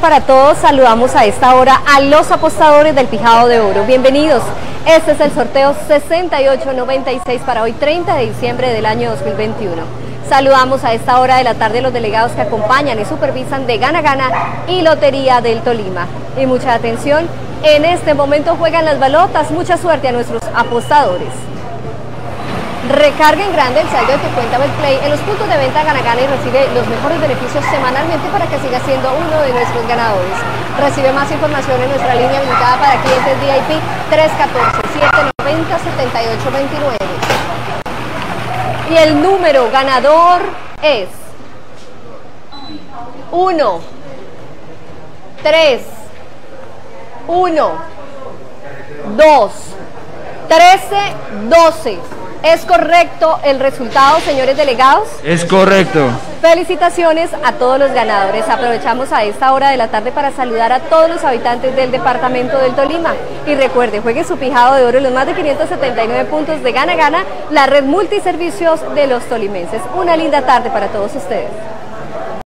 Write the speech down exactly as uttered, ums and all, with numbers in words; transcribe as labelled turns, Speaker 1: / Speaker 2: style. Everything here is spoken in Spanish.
Speaker 1: para todos. Saludamos a esta hora a los apostadores del Pijado de Oro. Bienvenidos. Este es el sorteo sesenta y ocho noventa y seis para hoy, treinta de diciembre del año dos mil veintiuno. Saludamos a esta hora de la tarde a los delegados que acompañan y supervisan de Gana Gana y Lotería del Tolima. Y mucha atención, en este momento juegan las balotas. Mucha suerte a nuestros apostadores. Recarga en grande el saldo de tu cuenta Betplay en los puntos de venta Gana Gana y recibe los mejores beneficios semanalmente para que siga siendo uno de nuestros ganadores. Recibe más información en nuestra línea habilitada para clientes V I P tres uno cuatro, siete nueve cero, siete ocho dos nueve. Y el número ganador es uno, tres, uno, dos, trece, doce. ¿Es correcto el resultado, señores delegados?
Speaker 2: Es correcto.
Speaker 1: Felicitaciones a todos los ganadores. Aprovechamos a esta hora de la tarde para saludar a todos los habitantes del departamento del Tolima. Y recuerde, juegue su Pijado de Oro en los más de quinientos setenta y nueve puntos de Gana Gana, la red multiservicios de los tolimenses. Una linda tarde para todos ustedes.